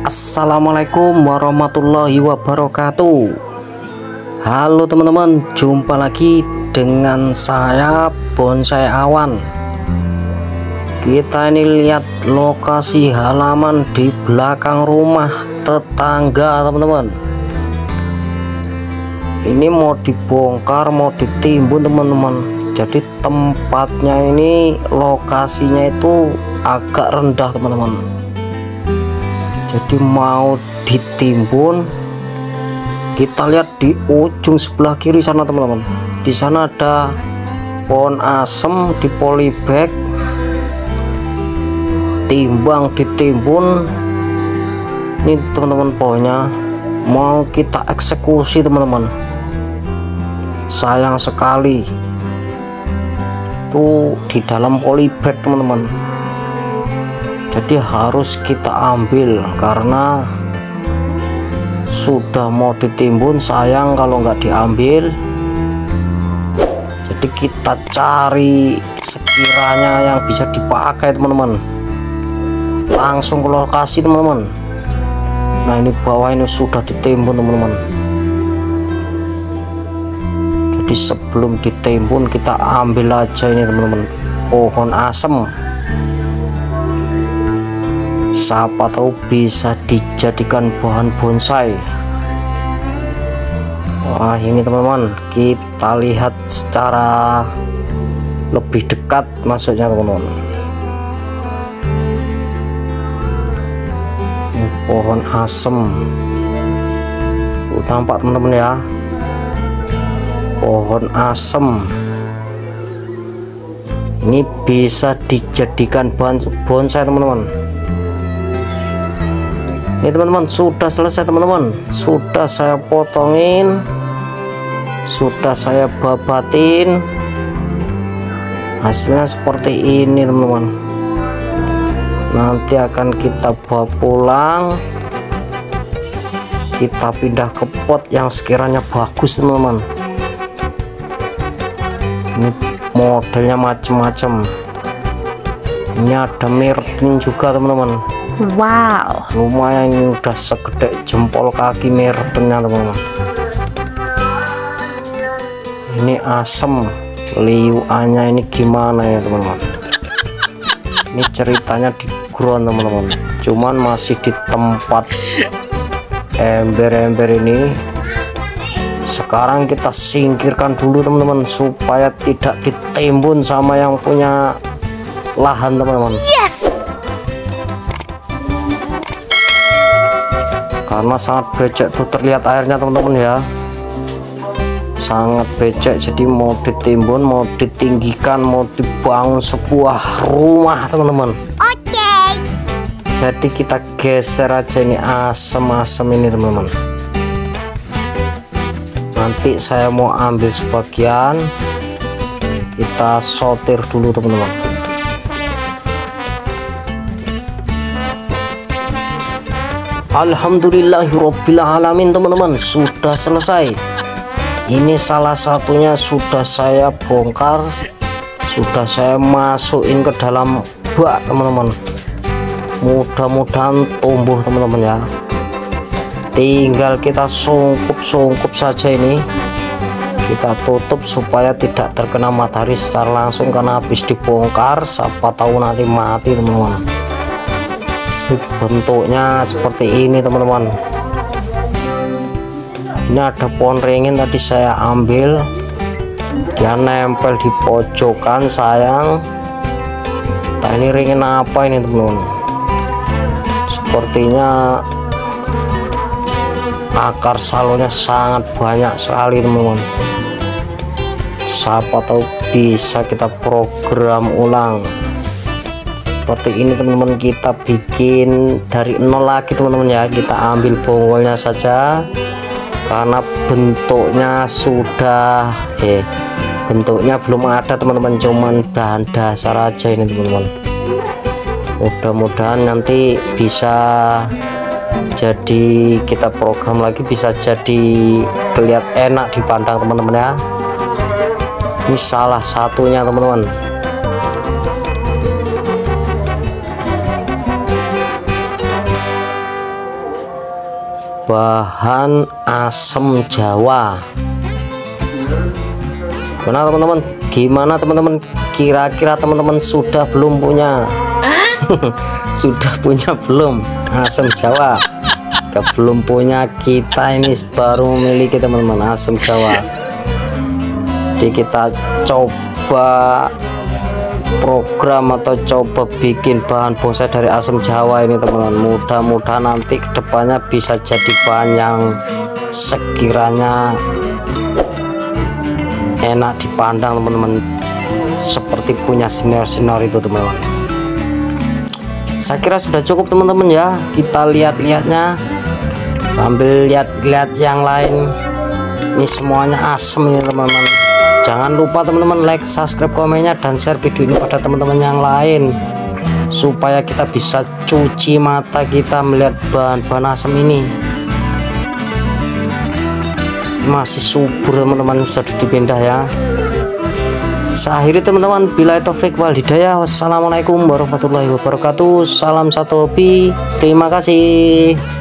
Assalamualaikum warahmatullahi wabarakatuh. Halo teman-teman, jumpa lagi dengan saya Bonsai Awan. Kita ini lihat lokasi halaman di belakang rumah tetangga teman-teman. Ini mau dibongkar, mau ditimbun teman-teman. Jadi tempatnya ini, lokasinya itu agak rendah teman-teman. Jadi mau ditimbun, kita lihat di ujung sebelah kiri sana teman-teman. Di sana ada pohon asem di polybag, timbang ditimbun. Ini teman-teman pohonnya mau kita eksekusi teman-teman. Sayang sekali tuh di dalam polybag teman-teman. Jadi harus kita ambil karena sudah mau ditimbun, sayang kalau nggak diambil. Jadi kita cari sekiranya yang bisa dipakai teman-teman, langsung ke lokasi teman-teman. Nah ini bawah ini sudah ditimbun teman-teman. Jadi sebelum ditimbun kita ambil aja ini teman-teman, pohon asem. Siapa tahu bisa dijadikan bahan bonsai. Wah ini teman-teman, kita lihat secara lebih dekat maksudnya teman-teman. Ini pohon asem tuh, tampak teman-teman ya, pohon asem ini bisa dijadikan bahan bonsai teman-teman. Ini teman-teman sudah selesai teman-teman, sudah saya potongin, sudah saya babatin, hasilnya seperti ini teman-teman. Nanti akan kita bawa pulang, kita pindah ke pot yang sekiranya bagus teman-teman. Ini modelnya macam-macam, ini ada myrtin juga teman-teman. Wow, lumayan, ini udah segede jempol kaki myrtinnya teman-teman. Ini asem, liuannya ini gimana ya teman-teman. Ini ceritanya di ground teman-teman, cuman masih di tempat ember-ember ini. Sekarang kita singkirkan dulu teman-teman supaya tidak ditimbun sama yang punya lahan teman-teman. yes. Karena sangat becek tuh, terlihat airnya teman-teman ya, sangat becek. Jadi mau ditimbun, mau ditinggikan, mau dibangun sebuah rumah teman-teman. Oke. Jadi kita geser aja ini asem-asem ini teman-teman. Nanti saya mau ambil sebagian, kita sortir dulu teman-teman. Alhamdulillahirobbilalamin teman-teman, sudah selesai. Ini salah satunya sudah saya bongkar, sudah saya masukin ke dalam bak teman-teman. Mudah-mudahan tumbuh teman-teman ya. Tinggal kita sungkup saja ini, kita tutup supaya tidak terkena matahari secara langsung, karena habis dibongkar siapa tahu nanti mati teman-teman. Bentuknya seperti ini teman-teman. Ini ada pohon ringin tadi saya ambil, dia nempel di pojokan, sayang. Nah ini ringin apa ini teman-teman, sepertinya akar salonya sangat banyak sekali teman-teman. Siapa tahu bisa kita program ulang seperti ini teman-teman. Kita bikin dari nol lagi teman-teman ya. Kita ambil bonggolnya saja karena bentuknya sudah bentuknya belum ada teman-teman, cuman bahan dasar aja ini teman-teman. Mudah-mudahan nanti bisa jadi, kita program lagi bisa jadi kelihatan enak dipandang teman-teman ya. Ini salah satunya teman-teman. bahan asam jawa. Benar teman-teman, gimana teman-teman, kira-kira teman-teman sudah belum punya? Sudah punya belum asam jawa? Jika belum punya, kita ini baru memiliki teman-teman asam jawa. Jadi kita coba program atau coba bikin bahan bonsai dari asam jawa ini teman-teman. Mudah-mudahan nanti kedepannya bisa jadi bahan yang sekiranya enak dipandang teman-teman, seperti punya senior-senior itu teman-teman. Saya kira sudah cukup teman-teman ya. Kita lihat-lihatnya sambil lihat-lihat yang lain. Ini semuanya asam ya teman-teman. Jangan lupa teman-teman like, subscribe, komennya, dan share video ini pada teman-teman yang lain, supaya kita bisa cuci mata kita melihat bahan-bahan asam ini. Masih subur teman-teman, sudah dipindah ya. Saya akhiri teman-teman, bila taufik wal hidayah. Wassalamualaikum warahmatullahi wabarakatuh. Salam satu hobi, terima kasih.